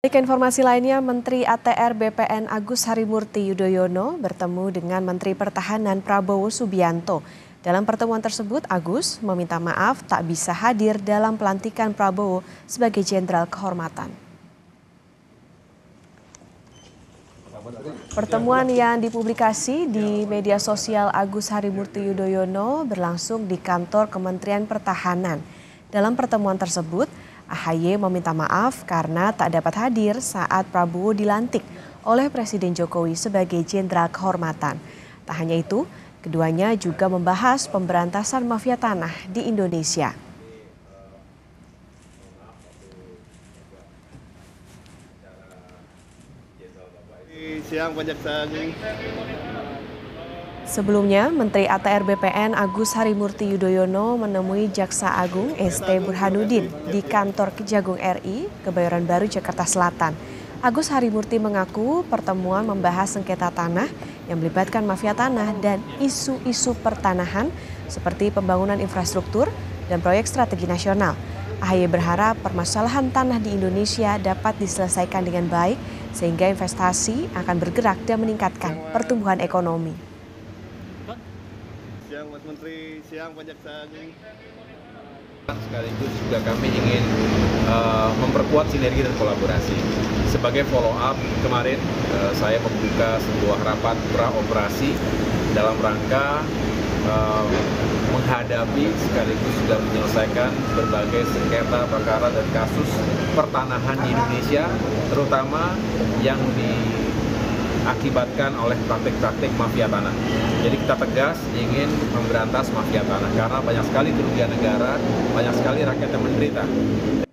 Ke informasi lainnya, Menteri ATR BPN Agus Harimurti Yudhoyono bertemu dengan Menteri Pertahanan Prabowo Subianto. Dalam pertemuan tersebut, Agus meminta maaf tak bisa hadir dalam pelantikan Prabowo sebagai Jenderal Kehormatan. Pertemuan yang dipublikasi di media sosial Agus Harimurti Yudhoyono berlangsung di kantor Kementerian Pertahanan. Dalam pertemuan tersebut, AHY meminta maaf karena tak dapat hadir saat Prabowo dilantik oleh Presiden Jokowi sebagai Jenderal Kehormatan. Tak hanya itu, keduanya juga membahas pemberantasan mafia tanah di Indonesia. Siang Pak Jaksa Agung. Sebelumnya, Menteri ATR BPN Agus Harimurti Yudhoyono menemui Jaksa Agung ST Burhanuddin di kantor Kejagung RI, Kebayoran Baru, Jakarta Selatan. Agus Harimurti mengaku pertemuan membahas sengketa tanah yang melibatkan mafia tanah dan isu-isu pertanahan seperti pembangunan infrastruktur dan proyek strategi nasional. AHY berharap permasalahan tanah di Indonesia dapat diselesaikan dengan baik sehingga investasi akan bergerak dan meningkatkan pertumbuhan ekonomi. Siang Mas Menteri, siang Pak Jaksa Agung. Sekaligus juga kami ingin memperkuat sinergi dan kolaborasi. Sebagai follow up kemarin saya membuka sebuah rapat praoperasi dalam rangka menghadapi sekaligus juga menyelesaikan berbagai sengketa perkara dan kasus pertanahan di Indonesia, terutama yang diakibatkan oleh praktik-praktik mafia tanah. Jadi kita tegas ingin memberantas mafia tanah karena banyak sekali kerugian negara, banyak sekali rakyat yang menderita.